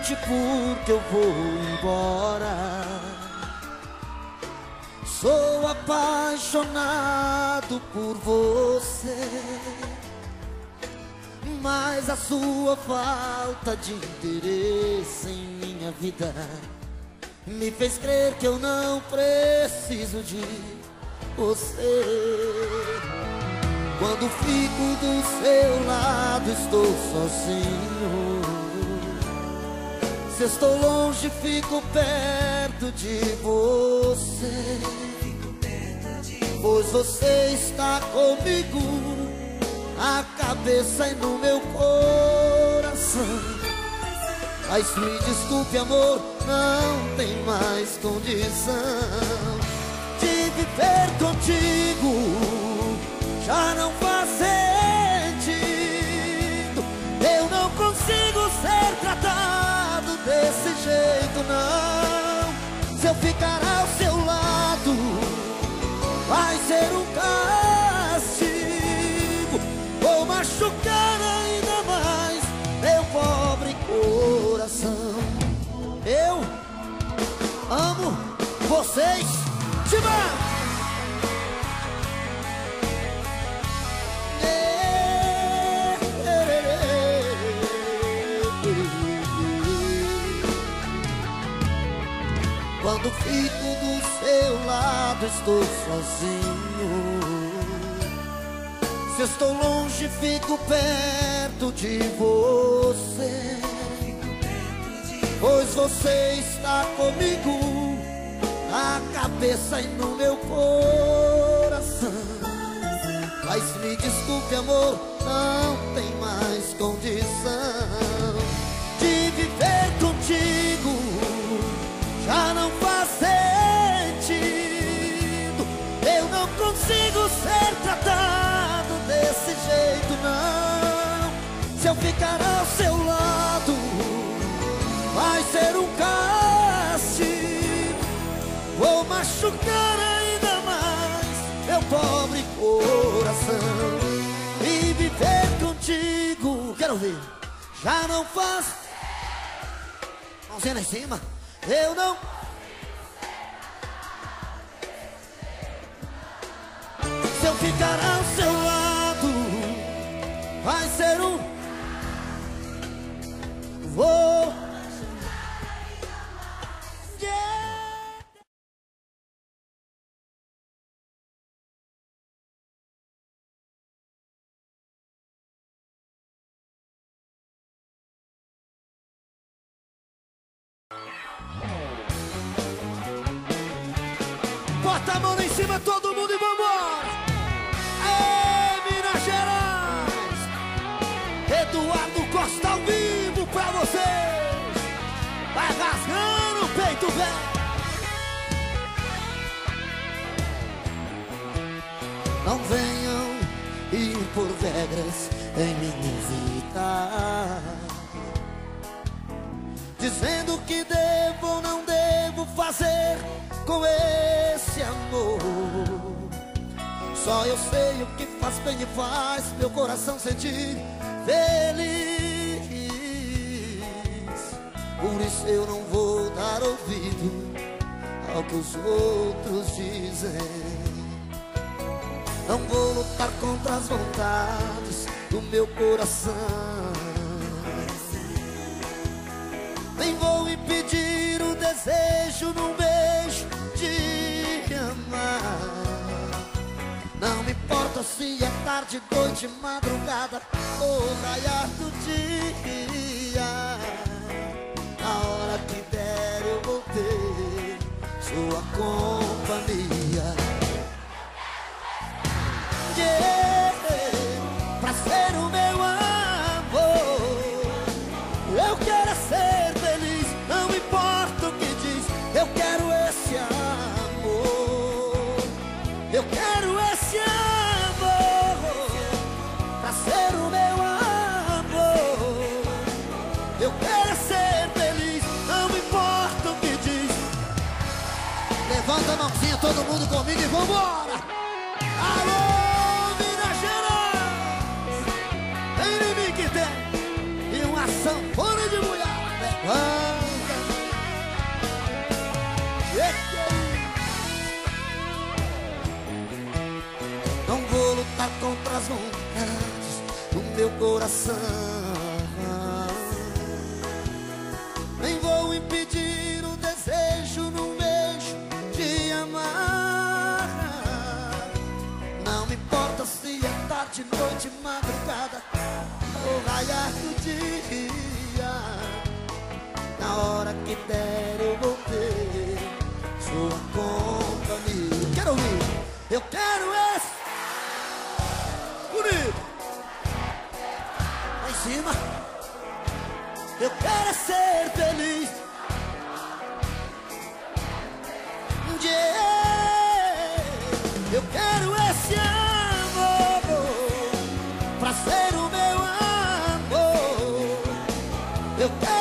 triste porque eu vou embora. Sou apaixonado por você, mas a sua falta de interesse em minha vida me fez crer que eu não preciso de você. Quando fico do seu lado estou sozinho. Se estou longe fico perto de você, pois você está comigo, a cabeça e no meu coração. Mas me desculpe amor, não tem mais condição de viver contigo, já não faz sentido. Eu não consigo ser tratado desse jeito não. Se eu ficar ao seu lado vai ser um castigo, vou machucar ainda mais meu pobre coração. Eu amo vocês demais. Quando fico do seu lado estou sozinho. Se estou longe fico perto de você, pois você está comigo, a cabeça e no meu coração. Mas me desculpe amor, não tem mais condição de viver contigo, já não faz sentido. Eu não consigo ser tratado desse jeito não. Se eu ficar ao seu lado vai ser um castigo, vou machucar ainda mais meu pobre coração. E viver contigo, quero ver, já não faz. Mãozinha lá em cima. Eu não. Se eu ficar ao seu lado vai ser um. Vou. Bota a mão lá em cima, todo mundo, e vambora! Ei, Minas Gerais! Eduardo Costa ao vivo pra vocês! Vai rasgando o peito, velho! Não venham impor regras em minha vida, dizendo que devo ou não devo fazer com esse amor. Só eu sei o que faz bem e faz meu coração sentir feliz. Por isso eu não vou dar ouvido ao que os outros dizem. Não vou lutar contra as vontades do meu coração, nem vou impedir o desejo num beijo de amar. Não me importa se é tarde, noite, madrugada ou raiar do dia. Na hora que der eu vou ter sua companhia. Yeah, pra ser o meu amor, eu quero ser feliz, não importa o que diz. Eu quero esse amor, eu quero esse amor, pra ser o meu amor. Eu quero ser feliz, não importa o que diz. Levanta a mãozinha todo mundo comigo e vambora! Alô! Sanfona de mulher, Não vou lutar contra as vontades do meu coração, nem vou impedir o desejo no beijo de amar. Não me importa se é tarde, noite, madrugada ou raiar do dia. Na hora que der eu vou ter sua companhia. Quero ouvir, eu quero esse bonito lá em cima. Eu quero ser feliz. Yeah. Eu quero esse amor pra ser o meu amor. Eu quero